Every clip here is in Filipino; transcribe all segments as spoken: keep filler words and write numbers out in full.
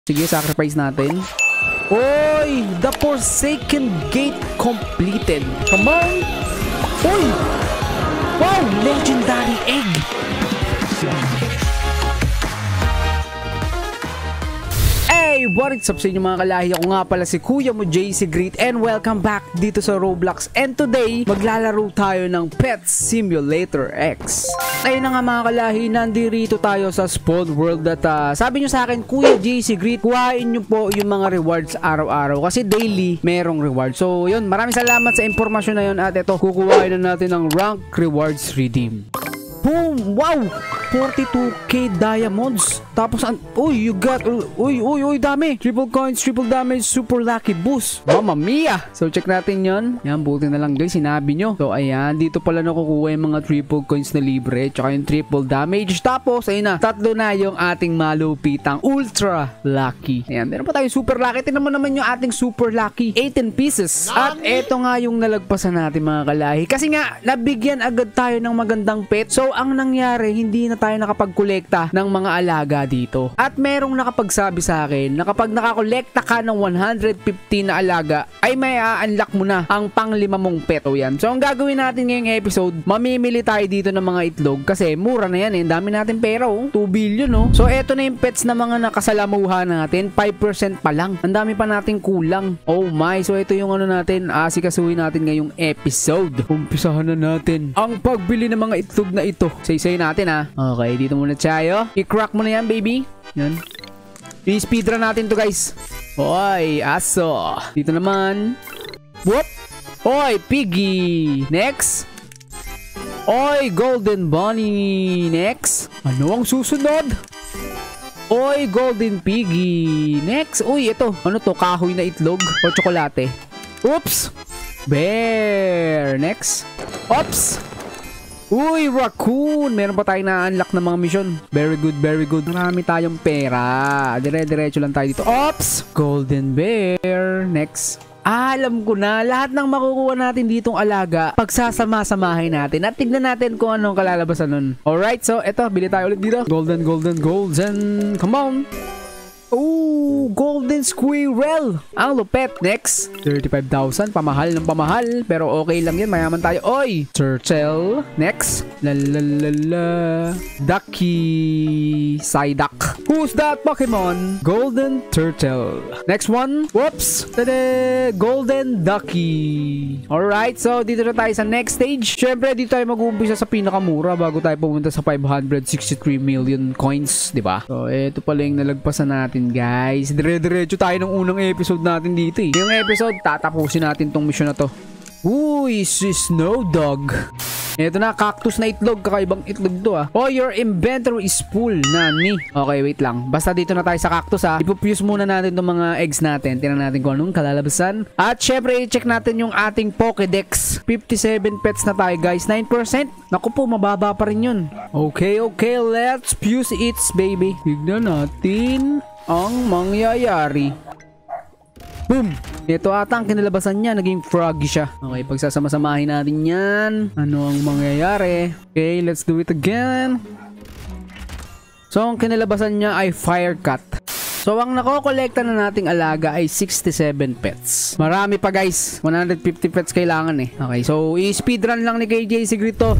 Sige, sacrifice natin. Oy! The Forsaken Gate completed. Come on! Oy! Wow! Legendary egg! Hey! What is up sa inyo mga kalahi? Ako nga pala si Kuya mo J C Great and welcome back dito sa Roblox. And today, maglalaro tayo ng Pet Simulator X. Ayun na nga mga kalahi, nandirito tayo sa Spawn World at uh, sabi nyo sa akin, Kuya J C Great, kuhain nyo po yung mga rewards araw-araw kasi daily merong reward. So yun, maraming salamat sa impormasyon na yun at ito, kukuhain na natin ng rank rewards redeem. Boom! Wow! forty-two K diamonds. Tapos, uy, you got, uy, uy, uy, dami. Triple coins, triple damage, super lucky boost. Mamma mia! So, check natin yon. Yan, buti na lang guys, sinabi nyo. So, ayan, dito pala nakukuha yung mga triple coins na libre, tsaka yung triple damage. Tapos, ayun na, tatlo na yung ating malupitang ultra lucky. Ayan, meron pa tayong super lucky. Tingnan mo naman yung ating super lucky. eighteen pieces. At eto nga yung nalagpasan natin mga kalahi. Kasi nga, nabigyan agad tayo ng magandang pet. So, ang nangyari, hindi na tayo nakapag-kolekta ng mga alaga dito. At merong nakapagsabi sa akin na kapag nakakolekta ka ng one hundred fifty na alaga, ay may a-unlock mo na ang panglima mong pet. O yan. So, ang gagawin natin ngayong episode, mamimili tayo dito ng mga itlog kasi mura na yan eh. Dami natin pera oh. two billion oh. So, eto na yung pets na mga nakasalamuha natin. five percent pa lang. Ang dami pa natin kulang. Oh my. So, ito yung ano natin. Asikasuhin natin ngayong episode. Umpisahan na natin ang pagbili ng mga itlog na ito. Say-say natin ha. Okay, dito muna tayo. I-crack mo na yan, baby. Yan. I-speedrun natin to, guys. Oy, aso. Dito naman. Whoop. Oy, piggy. Next. Oy, golden bunny. Next. Ano ang susunod? Oy, golden piggy. Next. Uy, ito. Ano to? Kahoy na itlog o tsokolate? Oops. Bear. Next. Oops. Uy, raccoon! Meron pa tayong na-unlock na mga mission. Very good, very good. Marami tayong pera. Dire-diretso lang tayo dito. Ops! Golden bear. Next. Ah, alam ko na. Lahat ng makukuha natin ditong alaga, pagsasama-samahin natin at tignan natin kung anong kalalabasan nun. Alright, so eto, bili tayo ulit dito. Golden, golden, golden. Come on! Oh, golden squirrel. Ang lupet. Next. thirty-five thousand. Pamahal ng pamahal. Pero okay lang yan. Mayaman tayo. Oy. Turtle. Next. Lalalala. Ducky. Psyduck. Who's that Pokemon? Golden turtle. Next one. Whoops. Tada. Golden ducky. Alright. So, dito na tayo sa next stage. Siyempre, dito tayo mag-uumpisa sa pinakamura bago tayo pumunta sa five hundred sixty-three million coins. Diba? So, ito pala yung nalagpasan natin. Guys, dire-diretso tayo ng unang episode natin dito eh. Yung episode, tatapusin natin tong mission na to. Uy, si Snow Dog. Ito na, cactus na itlog. Kakaibang itlog to ah. Oh, your inventory is full. Nani? Okay, wait lang. Basta dito na tayo sa cactus ah. Ipupuse muna natin itong mga eggs natin. Tingnan natin kung anong kalalabasan. At syempre, i-check natin yung ating Pokédex. fifty-seven pets na tayo guys. nine percent. Naku po, mababa pa rin yun. Okay, okay. Let's fuse it, baby. Tignan natin ang mangyayari. Boom! Ito ata ang kinalabasan niya. Naging froggy siya. Okay, pagsasama-samahin natin yan. Ano ang mangyayari? Okay, let's do it again. So, ang kinalabasan niya ay fire cut. So, ang nakokolekta na nating alaga ay sixty-seven pets. Marami pa guys. one hundred fifty pets kailangan eh. Okay, so i-speedrun lang ni K J Sigrid to.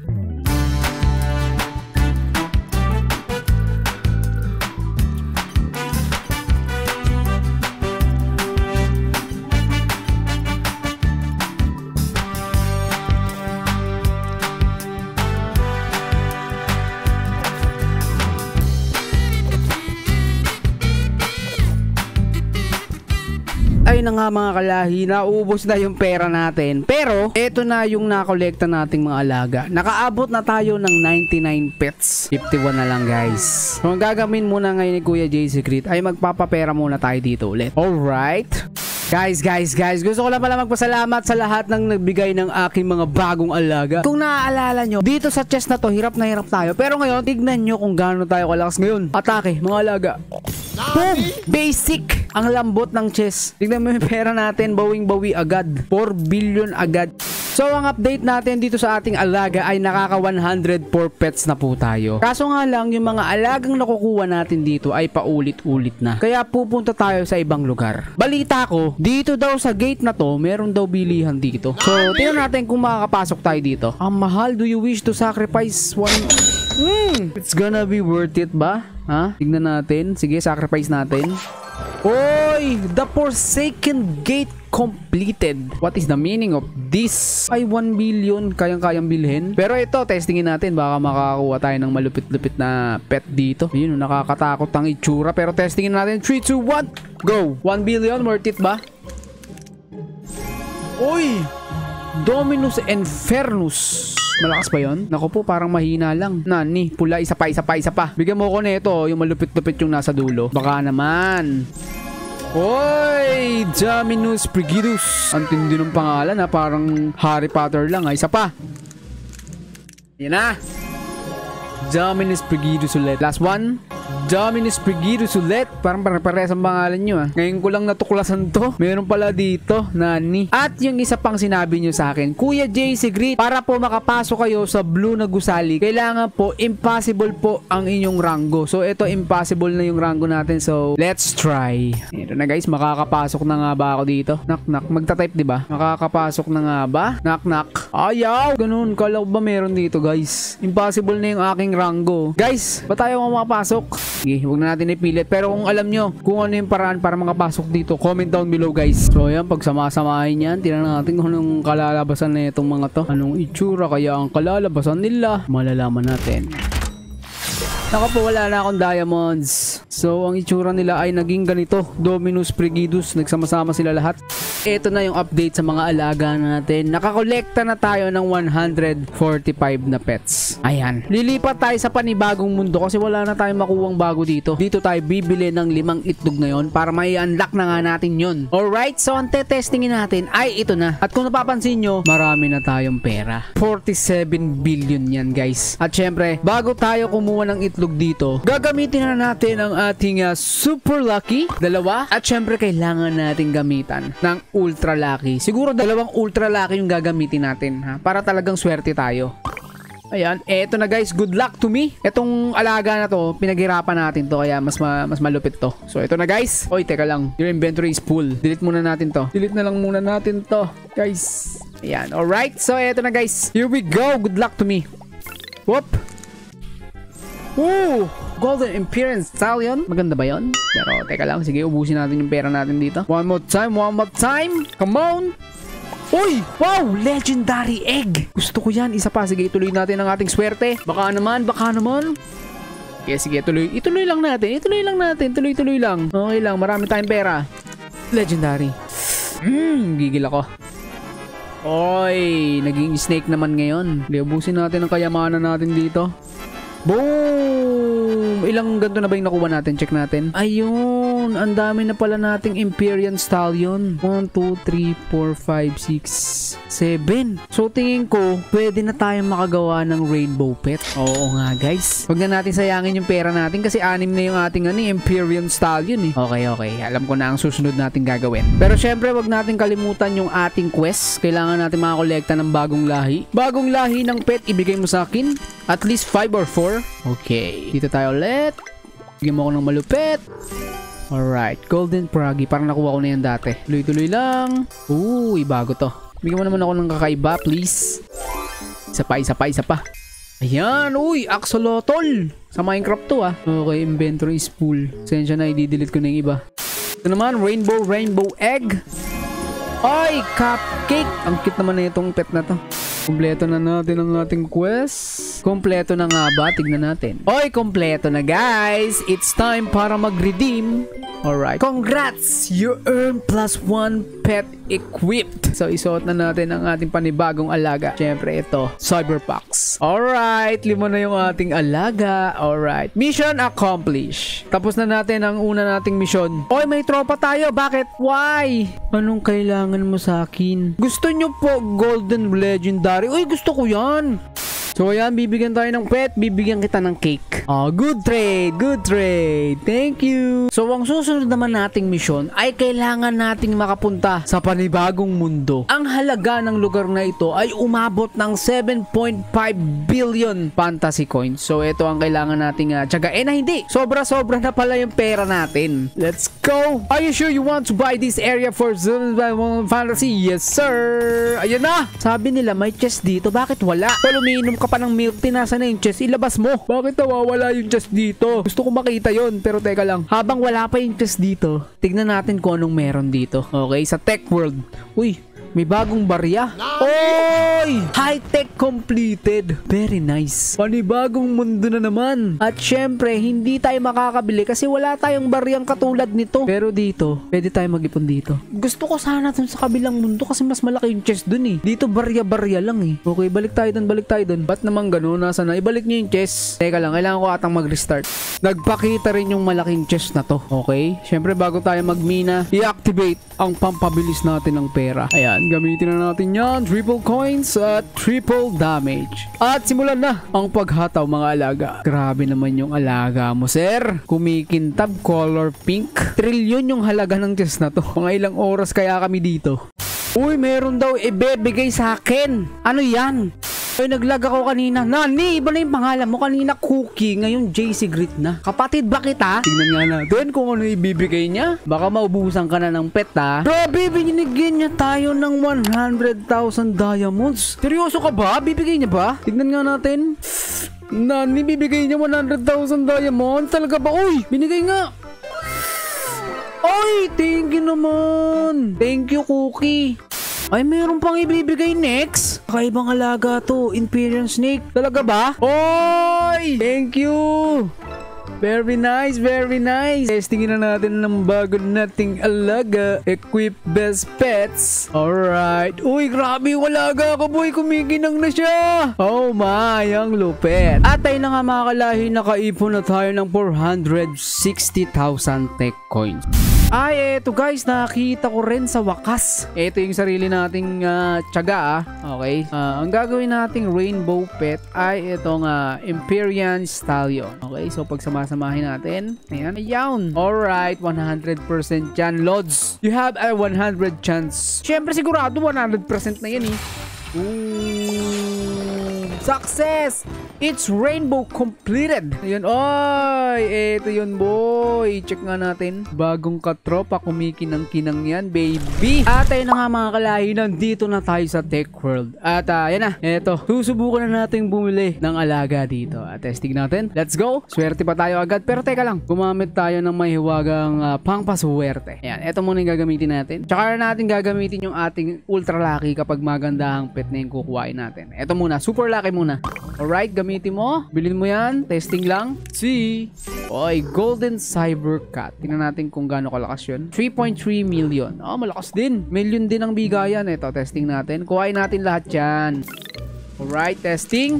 Ayun na nga mga kalahi, naubos na yung pera natin. Pero, eto na yung nakolekta nating mga alaga. Nakaabot na tayo ng ninety-nine pets. fifty-one na lang guys. So, ang gagawin muna ngayon ni Kuya J C Great ay magpapapera muna tayo dito ulit. Alright. Guys, guys, guys, gusto ko lang pala magpasalamat sa lahat ng nagbigay ng aking mga bagong alaga. Kung naaalala nyo, dito sa chest na to, hirap na hirap tayo. Pero ngayon, tignan nyo kung gaano tayo kalakas ngayon. Atake, mga alaga. Boom! Basic! Ang lambot ng chest. Tignan mo yung pera natin, bawing-bawi agad. four billion agad. So ang update natin dito sa ating alaga ay nakaka one hundred four pets na po tayo. Kaso nga lang yung mga alagang nakukuha natin dito ay paulit-ulit na. Kaya pupunta tayo sa ibang lugar. Balita ko, dito daw sa gate na to, meron daw bilihan dito. So tingnan natin kung makakapasok tayo dito. Ang mahal, do you wish to sacrifice one... Hmm, it's gonna be worth it ba? Ha? Tignan natin. Sige, sacrifice natin. Oy! The Forsaken Gate completed. What is the meaning of this? Ay, one billion. Kayang-kayang bilhin. Pero ito, testingin natin. Baka makakakuha tayo ng malupit-lupit na pet dito. Yun, nakakatakot ang itsura. Pero testingin natin. three, two, one, go! one billion. Worth it ba? Uy! Dominus Infernus. Malakas ba yun? Naku po, parang mahina lang. Nani, pula, isa pa, isa pa, isa pa. Bigyan mo ko nito, yung malupit-lupit yung nasa dulo. Baka naman. Oy! Dominus Frigidus. Ang tindi ng pangalan ha, parang Harry Potter lang ha. Isa pa. Yan na. Dominus Frigidus ulit. Last one. Dominus Frigidus ulit. Parang pare-pares ang pangalan nyo ah. Ngayon ko lang natuklasan to. Meron pala dito, Nani. At yung isa pang sinabi nyo sa akin, Kuya J C Greet, para po makapasok kayo sa blue na gusali, kailangan po impossible po ang inyong rango. So ito impossible na yung rango natin. So let's try. Ito na guys, makakapasok na nga ba ako dito? Knock knock. Magta-type diba? Makakapasok na nga ba? Knock knock. Ayaw! Ganun. Kala ba meron dito guys? Impossible na yung aking rango. Guys, ba tayo makapasok? Sige, huwag na natin ipilit. Pero kung alam nyo kung ano yung paraan para makapasok dito, comment down below guys. So ayan, pag samasamahin yan, tingnan natin kung anong kalalabasan na itong mga to. Anong itsura kaya ang kalalabasan nila? Malalaman natin. Naka po, wala na akong diamonds. So ang itsura nila ay naging ganito. Dominus Frigidus, nagsama-sama sila lahat. Ito na yung update sa mga alaga natin. Nakakolekta na tayo ng one hundred forty-five na pets. Ayan. Lilipat tayo sa panibagong mundo kasi wala na tayong makuwang bago dito. Dito tayo bibili ng limang itlog ngayon para may unlock na nga natin yun. Alright, so ang testingin natin ay ito na. At kung napapansin nyo, marami na tayong pera. forty-seven billion yan guys. At syempre, bago tayo kumuha ng itlog dito, gagamitin na natin ang ating uh, super lucky, dalawa. At syempre, kailangan natin gamitan ng ultra lucky. Siguro dalawang ultra lucky yung gagamitin natin ha, para talagang swerte tayo. Ayan, eto na guys, good luck to me. Etong alaga na to, pinaghirapan natin to kaya mas ma mas malupit to. So eto na guys. Oy, teka lang. Your inventory is full. Delete muna natin to. Delete na lang muna natin to, guys. Ayan, alright. So eto na guys. Here we go. Good luck to me. Whoop. Woo! Golden Imperial Stallion. Maganda ba yun? Pero teka lang, sige, ubusin natin yung pera natin dito. One more time, one more time. Come on. Uy! Wow! Legendary egg! Gusto ko yan. Isa pa. Sige, ituloy natin ang ating swerte. Baka naman, baka naman. Okay, sige, ituloy. Ituloy lang natin. Ituloy lang natin. Tuloy-tuloy lang. Okay lang. Marami tayong pera. Legendary. Mmm, gigil ako. Oy! Naging snake naman ngayon. Ubusin natin ang kayamanan natin dito. Boom! Ilang ganito na ba yung nakuha natin? Check natin. Ayun! Ang dami na pala nating Imperial Stallion. one, two, three, four, five, six, seven. So tingin ko, pwede na tayong makagawa ng rainbow pet. Oo nga guys. Huwag na natin sayangin yung pera natin kasi anim na yung ating ano, Imperial Stallion eh. Okay, okay. Alam ko na ang susunod natin gagawin. Pero syempre, wag natin kalimutan yung ating quest. Kailangan natin makakolekta ng bagong lahi. Bagong lahi ng pet, ibigay mo sa akin. At least five or four. Okay. Dito tayo ulit. Bigyan mo ako ng malupit. Alright. Golden Froggy. Parang nakuha ko na yan dati. Tuloy-tuloy lang. Uy, bago to. Bigyan mo naman ako ng kakaiba, please. Isa pa, isa pa, isa pa. Ayan. Uy, Axolotl. Sa Minecraft to ah. Okay, inventory is full. Sensya na, i-delete ko na yung iba. Ito naman, rainbow, rainbow egg. Ay, cupcake. Ang cute naman na itong pet na to. Kompleto na natin ang ating quest. Kompleto na nga ba? Tignan natin. Oy, kompleto na guys. It's time para mag-redeem. Alright. Congrats! You earn plus one pet equipped. So, isuot na natin ang ating panibagong alaga. Siyempre, ito. Cyberpox. Alright. Lima na yung ating alaga. Alright. Mission accomplished. Tapos na natin ang una nating mission. Oy, may tropa tayo. Bakit? Why? Anong kailangan mo sa akin? Gusto nyo po Golden Legendary? Uy, gusto ko yan. So ayan, bibigyan tayo ng pet, bibigyan kita ng cake. Oh, good trade, good trade. Thank you. So ang susunod naman nating misyon ay kailangan nating makapunta sa panibagong mundo. Ang halaga ng lugar na ito ay umabot ng seven point five billion fantasy coins. So ito ang kailangan nating uh, tiyagain na hindi. Sobra-sobra na pala yung pera natin. Let's go. Are you sure you want to buy this area for fantasy? Yes, sir. Ayun na. Sabi nila may chest dito. Bakit wala? Pero umiinom ka pa ng milk tea. Nasa na yung chest? Ilabas mo. Bakit nawawala yung chest dito? Gusto ko makita yon. Pero teka lang. Habang wala pa yung chest dito, tignan natin kung anong meron dito. Okay? Sa Tech World. Uy. May bagong barya. Oy! High-tech completed. Very nice. Panibagong mundo na naman. At syempre, hindi tayo makakabili kasi wala tayong baryang katulad nito. Pero dito, pwede tayo mag-ipon dito. Gusto ko sana dun sa kabilang mundo kasi mas malaki yung chest dun eh. Dito barya-barya lang eh. Okay, balik tayo dun, balik tayo dun. Ba't naman ganun? Nasa na? Ibalik nyo yung chest. Teka lang, kailangan ko atang mag-restart. Nagpakita rin yung malaking chest na to. Okay? Syempre, bago tayo magmina, i-activate ang pampabilis natin ng pera. Ayan. Gamitin na natin yan. Triple coins at triple damage. At simulan na ang paghataw mga alaga. Grabe naman yung alaga mo, sir. Kumikintab, color pink. Trilyon yung halaga ng chest na to. Mga ilang oras kaya kami dito. Uy, meron daw ibebigay sa akin. Ano yan? Ay, naglag ako kanina. Nani, iba na yung pangalan mo. Kanina Cookie, ngayon J C Grit na. Kapatid ba kita? Tingnan nga natin kung ano ibibigay niya. Baka maubusan ka na ng pet ha. Grabe, binigyan niya tayo ng one hundred thousand diamonds. Seryoso ka ba? Bibigay niya ba? Tingnan nga natin. Nani, bibigay niya one hundred thousand diamonds. Talaga ba? Uy, binigay nga. Ay, thank you naman. Thank you, Cookie. Ay, meron pang ibibigay next. Kakaibang alaga to. Imperial Snake. Talaga ba? Oy! Thank you! Very nice, very nice. Testingin na natin ng bago nating alaga. Equip best pets. Alright. Uy, grabe yung alaga ko, boy. Kumikinang na siya. Oh my, ang lupet. At tayo na nga mga kalahi, nakaipon na tayo ng four hundred sixty thousand tech coins. Ay, eto guys, nakita ko rin sa wakas. Ito yung sarili nating uh, tiyaga, ah. Okay. Uh, ang gagawin nating rainbow pet ay itong uh, Imperial Stallion. Okay, so pagsamasamahin natin. Ayan. Ayan. Alright, one hundred percent yan, Lods. You have a one hundred chance. Siyempre, sigurado one hundred percent na yan, eh. Ooh. Success! It's rainbow completed. Ayun, oy, eto yun, boy. Check nga natin. Bagong katropa, kumikinang-kinang yan, baby. At ayun na nga mga kalahi, nandito na tayo sa Tech World. At uh, yan na, eto. Susubukan na natin bumili ng alaga dito. At testing natin. Let's go. Swerte pa tayo agad. Pero teka lang, gumamit tayo ng mahiwagang uh, pangpaswerte. Ayan, eto muna yung gagamitin natin. Tsaka na natin gagamitin yung ating ultra lucky kapag magandahang pet na yung kukuhain natin. Eto muna, super lucky muna. Alright, gamitin mo. Bilhin mo yan. Testing lang. See? Oy, Golden Cybercat. Tingnan natin kung gaano kalakas yun. three point three million. Oh, malakas din. Million din ang bigayan. Ito, testing natin. Kuhain natin lahat yan. Alright, testing.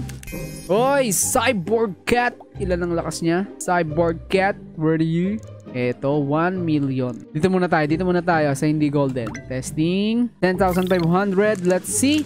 Oy, Cyborg Cat. Ilan ang lakas niya? Cyborg Cat, where are you? Ito, one million. Dito muna tayo. Dito muna tayo sa hindi golden. Testing. ten thousand five hundred. Let's see.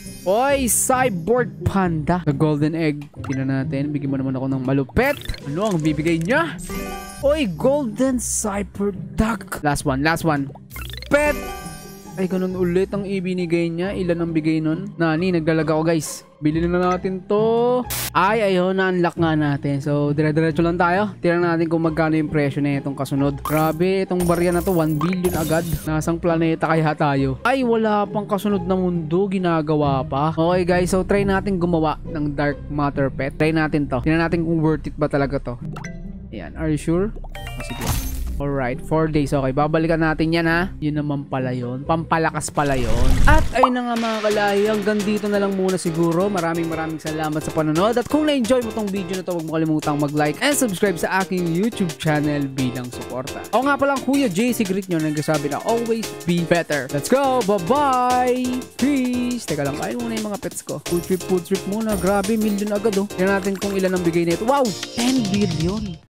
Oy, Cyborg Panda. The golden egg. Tingnan natin. Bigyan mo naman ako ng malupet. Ano ang bibigay niya? Oy, golden cyber duck. Last one, last one. Pet. Ay, ganun ulit ang ibinigay niya. Ilan ang bigay nun? Nani, naglalag ako guys. Bilhin na natin to. Ay, ayun, na-unlock nga natin. So, dire-diretso lang tayo. Tingnan natin kung magkano yung presyo na itong kasunod. Grabe, itong barya na to, one billion agad. Nasang planeta kaya tayo? Ay, wala pang kasunod na mundo. Ginagawa pa. Okay guys, so try natin gumawa ng Dark Matter Pet. Try natin to. Tingnan natin kung worth it ba talaga to. Ayan, are you sure? Oh, sige. Alright, four days. Okay, babalikan natin yan ha. Yun naman pala yun. Pampalakas pala yun. At ayun na nga mga kalahi, hanggang dito na lang muna siguro. Maraming maraming salamat sa panonood. At kung na-enjoy mo tong video na to, huwag mo kalimutang mag-like and subscribe sa aking YouTube channel bilang suporta. Ako nga palang Kuya J C Grit nyo, nagsasabi na always be better. Let's go! Bye-bye! Peace! Teka lang, kain muna yung mga pets ko. Food trip, food trip muna. Grabe, million agad oh. Tignan natin kung ilan ang bigay nito. Wow! ten billion!